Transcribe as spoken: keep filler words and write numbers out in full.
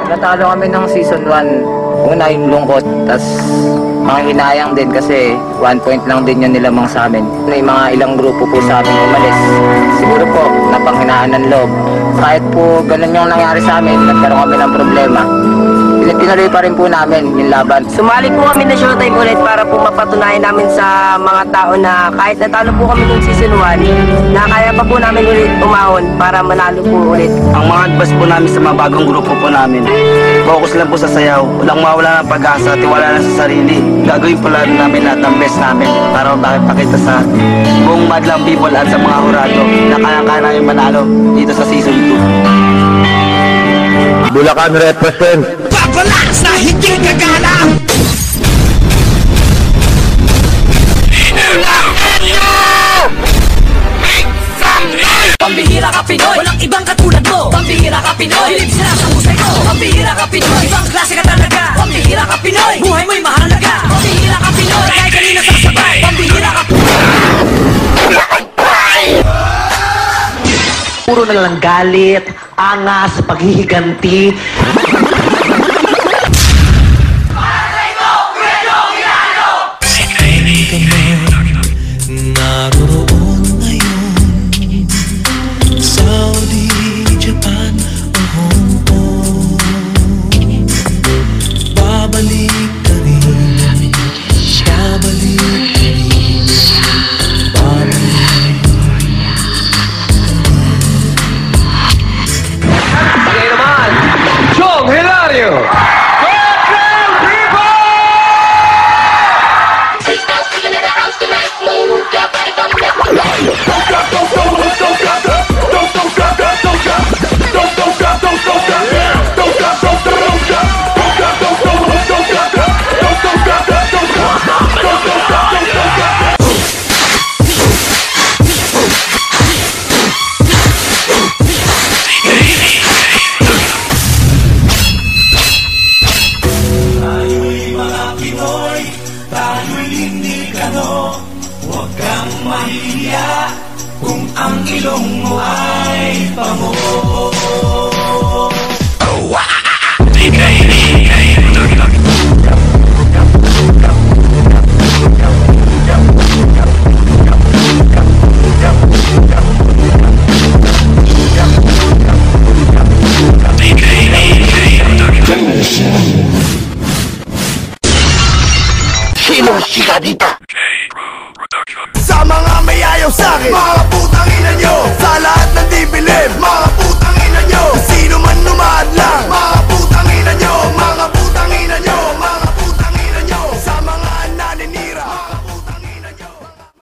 Natalo kami ng season one. Una yung lungkot, tas mga hinayang din kasi one point lang din yun nilamang sa amin. May mga ilang grupo po sa amin umalis. Siguro po, napanghinaan ng loob. Kahit po ganun yung nangyari sa amin, nagkaroon kami ng problema. Tinuloy pa rin po namin yung laban. Sumali po kami na Showtime ulit para po mapatunayan namin sa mga tao na kahit natalo po kami ng season one, na kaya pa po namin ulit umahon para manalo po ulit. Ang mga advice po namin sa mga bagong grupo po namin, focus lang po sa sayaw, walang mawala ng pag-asa, tiwala lang sa sarili. Gagawin po lang namin lahat ng best namin para mapakita sa buong madlang people at sa mga hurado na kaya-kaya namin manalo dito sa season two. Bulacan represent. Babala sa higit kagala. Pambihira ka Pinoy, walang ibang katulad mo. Pambihira ka Pinoy, bilib sila sa husay ko. Pambihira ka Pinoy, ibang klase ka talaga. Pambihira ka Pinoy, buhay mo'y mahalaga. Pambihira ka Pinoy, kahit kanina sasabay. Pambihira ka puro na lang galit, angas, paghihiganti. Naroon ngayon, Saudi, Japan o Hong Kong. Babalik ka rin, babalik ka rin, babalik. Ngayon naman, Chong Hilario! Huwag kang mahiya kung ang ilong mo ay pango. Sinong sika dito? Sa mga may ayaw sa'kin, mga putang ina nyo, sala